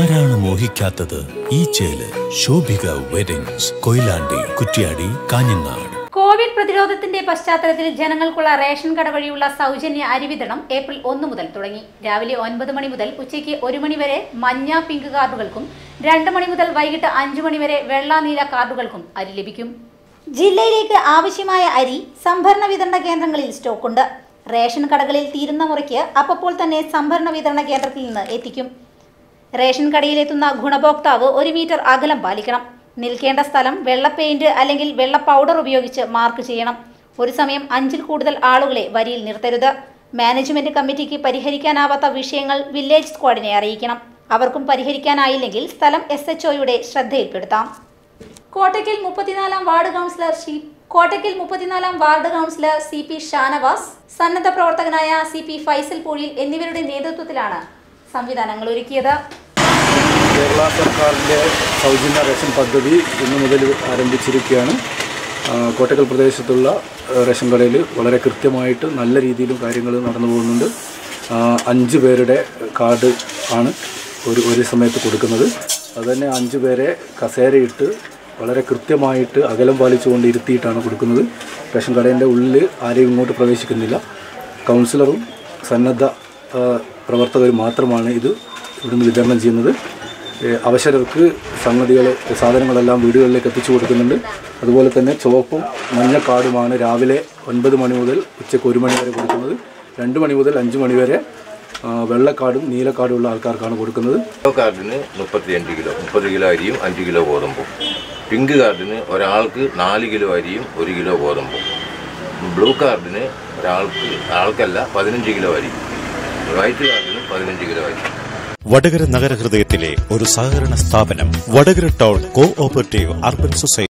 ആരാണ് മോഹിക്കാത്തത്? ഈ ചേല് ശോഭിക വെഡിങ്സ്, കൊയിലാണ്ടി, കുറ്റ്യാടി, കാഞ്ഞങ്ങാട്. കോവിഡ് പ്രതിരോധത്തിന്റെ പശ്ചാത്തലത്തിൽ ജനങ്ങൾക്കുള്ള റേഷൻ കട വഴിയുള്ള സൗജന്യ അരി വിതരണം ഏപ്രിൽ 1 മുതൽ തുടങ്ങി. രാവിലെ 9 മണി മുതൽ ഉച്ചയ്ക്ക് 1 മണി വരെ മഞ്ഞ, പിങ്ക് കാർഡുകൾക്കും 2 മണി മുതൽ വൈകിട്ട് 5 മണി വരെ വെള്ള, നീല കാർഡുകൾക്കും അരി ലഭിക്കും. ജില്ലയിലേക്ക് ആവശ്യമായ അരി സംഭരണ വിതരണ കേന്ദ്രങ്ങളിൽ സ്റ്റോക്കുണ്ട്. റേഷൻ കടകളിൽ തീരുന്ന മുറയ്ക്ക് അപ്പോൾ തന്നെ സംഭരണ വിതരണ കേന്ദ്രത്തിൽ നിന്ന് എത്തിക്കും. റേഷൻ കടയിലെത്തുന്ന ഗുണഭോക്താവ് 1 മീറ്റർ അകലം പാലിക്കണം. നിൽക്കേണ്ട സ്ഥലം വെള്ള പെയിന്റ് അല്ലെങ്കിൽ വെള്ള പൗഡർ ഉപയോഗിച്ച് മാർക്ക് ചെയ്യണം. ഒരു സമയം 5-ൽ കൂടുതൽ ആളുകളെ വരിയിൽ നിർത്തരുത്. മാനേജ്മെന്റ് കമ്മിറ്റിക്ക് പരിഹരിക്കാനാവാത്ത വിഷയങ്ങൾ വില്ലേജ് സ്ക്വാഡിനെ അറിയിക്കണം. അവർക്കും പരിഹരിക്കാനായില്ലെങ്കിൽ സ്ഥലം SHOയുടെ ശ്രദ്ധയിൽപ്പെടുത്താം. കോട്ടയ്ക്കൽ 34-ാം വാർഡ് കൗൺസിലർ CP ഷാനവാസ്, സന്നദ്ധ പ്രവർത്തകനായ CP ഫൈസൽ പൂഴിൽ എന്നിവരുടെ നേതൃത്വത്തിലാണ് സംവിധാനങ്ങൾ ഒരുക്കിയത്. കേരള സർക്കാരിൻ്റെ സൗജന്യ റേഷൻ പദ്ധതി ഇന്നു മുതൽ ആരംഭിച്ചിരിക്കുകയാണ്. കോട്ടയ്ക്കൽ പ്രദേശത്തുള്ള റേഷൻ കടയിൽ വളരെ കൃത്യമായിട്ട് നല്ല രീതിയിലും കാര്യങ്ങൾ നടന്നു പോകുന്നുണ്ട്. 5 പേരുടെ കാർഡ് ആണ് ഒരു സമയത്ത് കൊടുക്കുന്നത്. അതുതന്നെ 5 പേരെ കസേരയിട്ട് വളരെ കൃത്യമായിട്ട് അകലം പാലിച്ചുകൊണ്ട് ഇരുത്തിയിട്ടാണ് കൊടുക്കുന്നത്. റേഷൻ കടേൻ്റെ ഉള്ളിൽ ആരെയും ഇങ്ങോട്ട് പ്രവേശിക്കുന്നില്ല. കൗൺസിലറും സന്നദ്ധ പ്രവർത്തകരും മാത്രമാണ് ഇത് ഇവിടുന്ന് വിതരണം ചെയ്യുന്നത്. അവശരർക്ക് സാധനങ്ങളെല്ലാം വീടുകളിലേക്ക് എത്തിച്ചു കൊടുക്കുന്നുണ്ട്. അതുപോലെ തന്നെ ചുവപ്പും മഞ്ഞ കാർഡുമാണ് രാവിലെ 9 മണി മുതൽ ഉച്ചയ്ക്ക് 1 മണി വരെ കൊടുക്കുന്നത്. 2 മണി മുതൽ 5 മണി വരെ വെള്ളക്കാർഡും നീലക്കാർഡുള്ള ആൾക്കാർക്കാണ് കൊടുക്കുന്നത്. യെല്ലോ കാർഡിന് 35 കിലോ, 30 കിലോ അരിയും 5 കിലോ ഗോതമ്പും. പിങ്ക് കാർഡിന് ഒരാൾക്ക് 4 കിലോ അരിയും 1 കിലോ ഗോതമ്പും. ബ്ലൂ കാർഡിന് ആൾക്കല്ല 15 കിലോ അരി. വൈറ്റ് കാർഡിന് 15 കിലോ അരി. വടകര നഗരഹൃദയത്തിലെ ഒരു സഹകരണ സ്ഥാപനം Vadakara town cooperative urban society.